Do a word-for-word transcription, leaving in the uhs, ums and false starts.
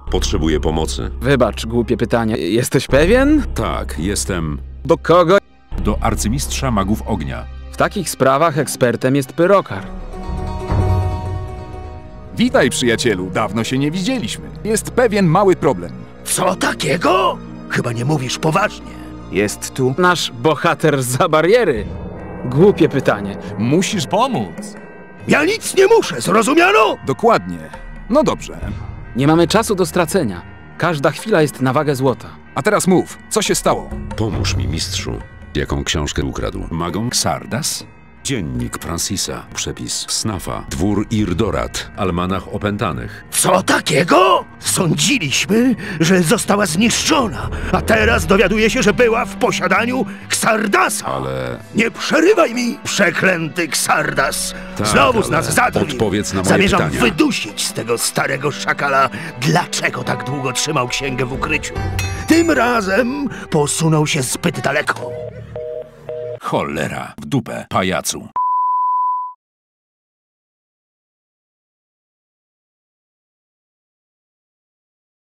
Potrzebuję pomocy. Wybacz, głupie pytanie. Jesteś pewien? Tak, jestem... Do kogo? Do arcymistrza magów ognia. W takich sprawach ekspertem jest Pyrokar. Witaj, przyjacielu. Dawno się nie widzieliśmy. Jest pewien mały problem. Co takiego? Chyba nie mówisz poważnie. Jest tu nasz bohater zza bariery. Głupie pytanie. Musisz pomóc. Ja nic nie muszę, zrozumiano? Dokładnie. No dobrze. Nie mamy czasu do stracenia. Każda chwila jest na wagę złota. A teraz mów, co się stało? Pomóż mi, mistrzu. Jaką książkę ukradł? Magą? Xardas? Dziennik Francisa. Przepis Snafa. Dwór Irdorat. Almanach opętanych. Co takiego? Sądziliśmy, że została zniszczona, a teraz dowiaduję się, że była w posiadaniu Xardasa. Ale... Nie przerywaj mi, przeklęty Xardas. Tak, Znowu z ale nas zadrwił. odpowiedz na moje Zamierzam pytania. wydusić z tego starego szakala, dlaczego tak długo trzymał księgę w ukryciu. Tym razem posunął się zbyt daleko. Cholera, w dupę, pajacu.